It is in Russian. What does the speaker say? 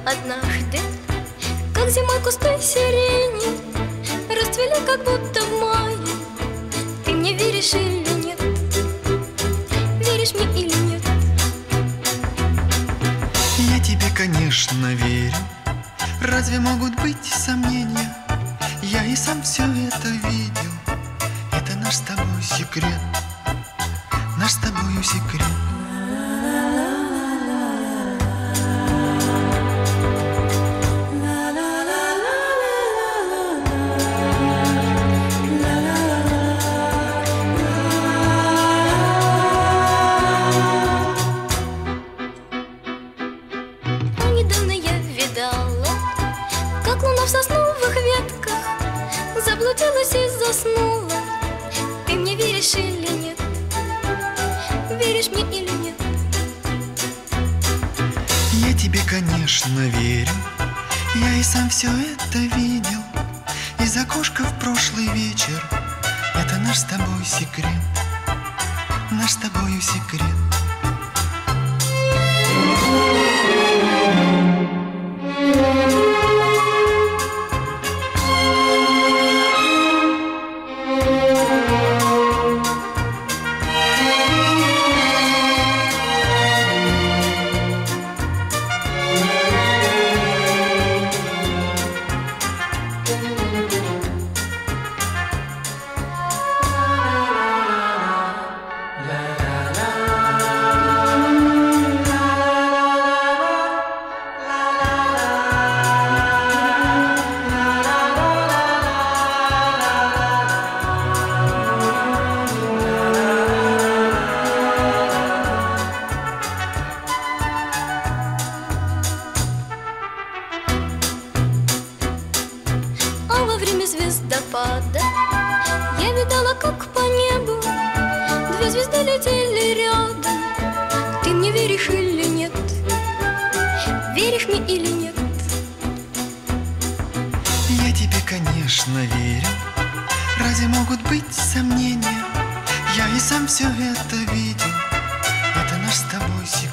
однажды, как зимой кусты сирени расцвели, как будто в мае. Ты мне веришь или нет? Веришь мне или нет? Я тебе, конечно, верю. Разве могут быть сомнения? Я и сам все это видел. Это наш с тобой секрет. Наш с тобою секрет. Недавно я видала, как луна в сосновых ветках заблудилась и заснула. Ты мне веришь или нет? Веришь мне или нет? Я тебе, конечно, верю. Я и сам все это видел. Из окошка в прошлый вечер. Это наш с тобой секрет. Наш с тобою секрет. А во время звездопада я видала, как по небу две звезды летели рядом. Ты мне веришь или нет? Веришь мне или нет? Я тебе, конечно, верю. Разве могут быть сомнения? Я и сам все это видел. Это наш с тобой секрет.